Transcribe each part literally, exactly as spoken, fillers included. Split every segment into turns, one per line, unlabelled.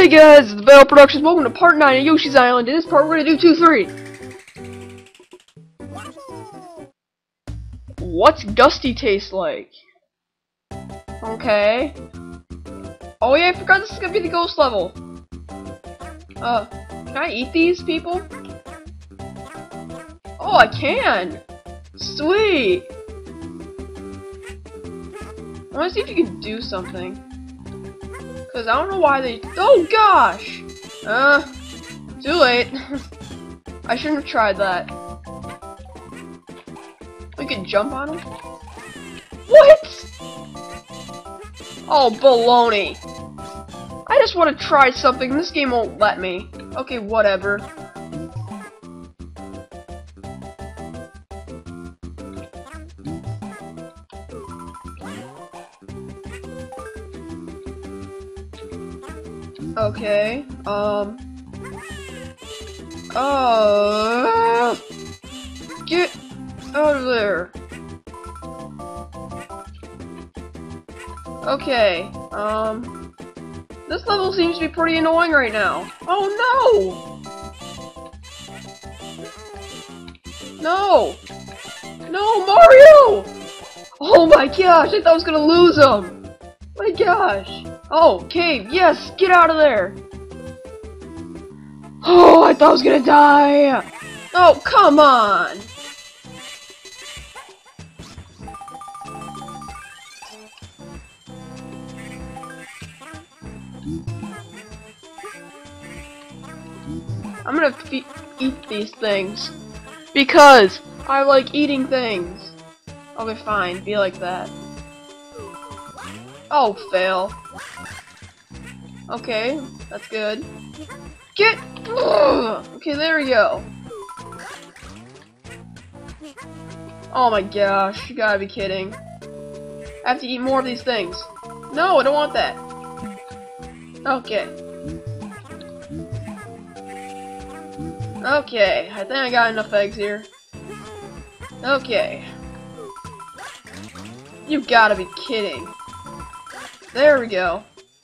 guys, it's the Bell Productions. Welcome to part nine of Yoshi's Island. In this part, we're gonna do two three. What's Gusty taste like? Okay. Oh yeah, I forgot this is gonna be the ghost level. Uh, can I eat these people? Oh, I can! Sweet! I wanna see if you can do something. Cause I don't know why they- Oh gosh! Uh, too late. I shouldn't have tried that. We can jump on him? What?! Oh, baloney! I just want to try something, this game won't let me. Okay, whatever. Okay, um... Uh... Get out of there. Okay, um... this level seems to be pretty annoying right now. Oh no! No! No, Mario! Oh my gosh, I thought I was gonna lose him! My gosh! Oh, cave, yes! Get out of there! Oh, I thought I was gonna die! Oh, come on! I'm gonna fe eat these things because I like eating things. Okay, fine, be like that. Oh, fail. Okay, that's good. Get! Ugh. Okay, there we go. Oh my gosh, you gotta be kidding. I have to eat more of these things. No, I don't want that. Okay. Okay, I think I got enough eggs here. Okay. You gotta be kidding. There we go.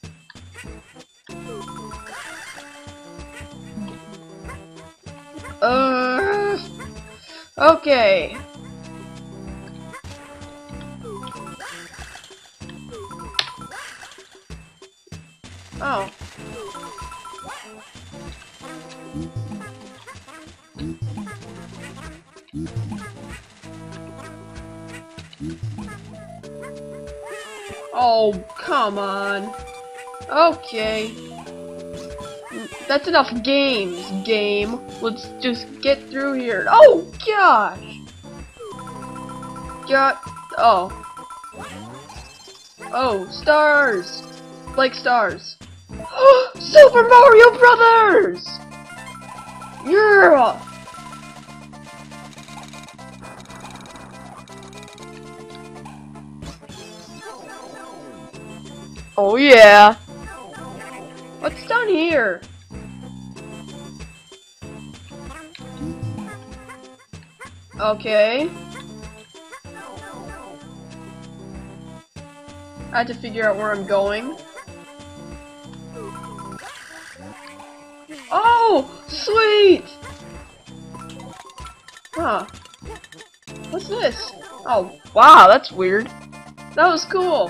Uh. Okay. Oh. Oh, come on. Okay. That's enough games, game. Let's just get through here. Oh, gosh! Got... Oh. Oh, stars! Like stars. Super Mario Brothers! Yeah! Oh yeah! What's down here? Okay. I have to figure out where I'm going. Oh! Sweet! Huh. What's this? Oh, wow, that's weird. That was cool.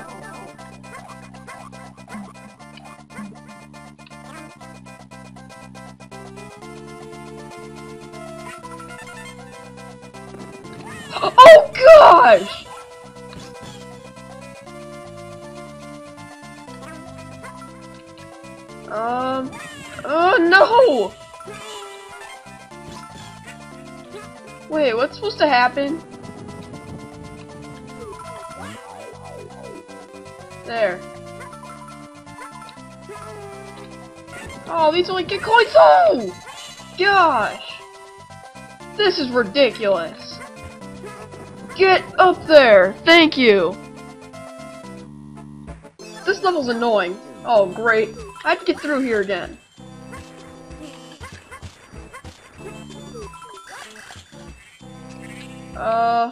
Oh gosh! Um. Oh no! Wait, what's supposed to happen? There. Oh, these only get coins. Oh! Gosh! This is ridiculous. Get up there! Thank you! This level's annoying. Oh, great. I have to get through here again. Uh...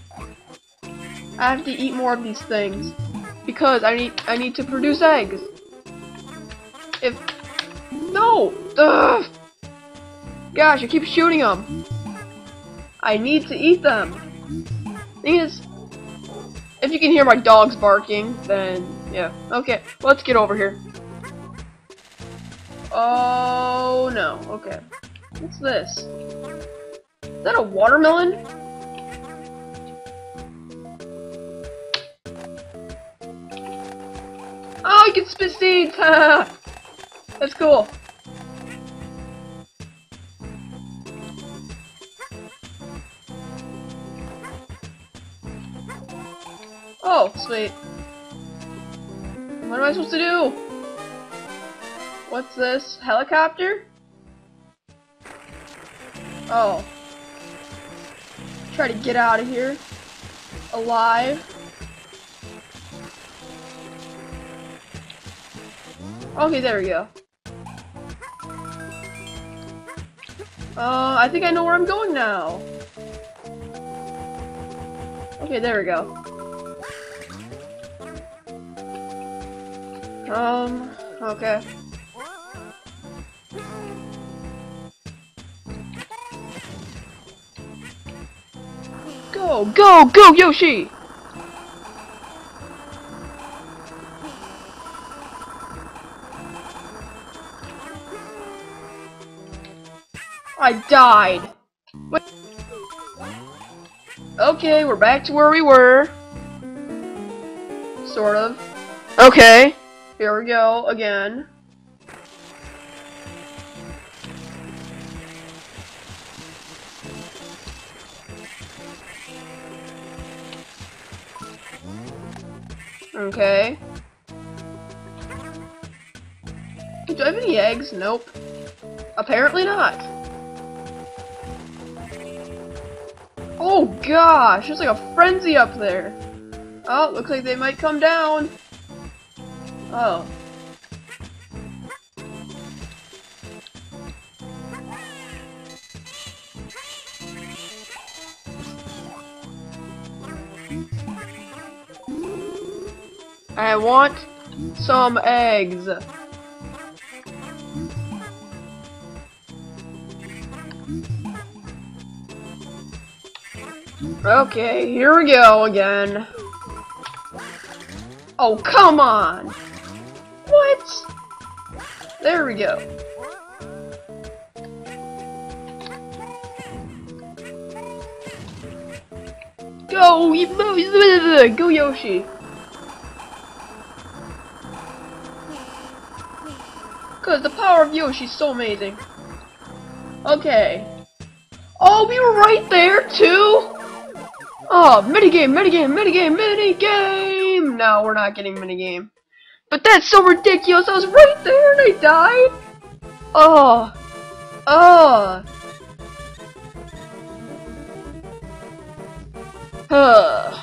I have to eat more of these things. Because I need I need to produce eggs. If No! Ugh. Gosh, I keep shooting them. I need to eat them. Thing is, if you can hear my dogs barking, then yeah. Okay, let's get over here. Oh no. Okay. What's this? Is that a watermelon? Oh, you can spit seeds! That's cool. Oh, sweet. What am I supposed to do? What's this? Helicopter? Oh. Try to get out of here. Alive. Okay, there we go. Uh, I think I know where I'm going now. Okay, there we go. Um, okay. Go, go, go, Yoshi! I died. Wait. Okay, we're back to where we were. Sort of. Okay. Here we go again. Okay. Do I have any eggs? Nope. Apparently not. Oh gosh, there's like a frenzy up there. Oh, looks like they might come down. Oh. I want some eggs. Okay, here we go again. Oh, come on! What? There we go. Go, go Yoshi! Cause the power of Yoshi's so amazing. Okay. Oh, we were right there too? Oh, minigame, minigame, minigame, minigame! No, we're not getting minigame. But that's so ridiculous, I was right there and I died! Oh. Oh. Huh.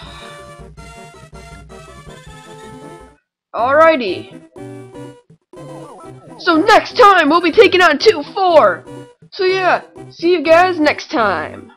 Alrighty. So next time we'll be taking on two four. So yeah, see you guys next time.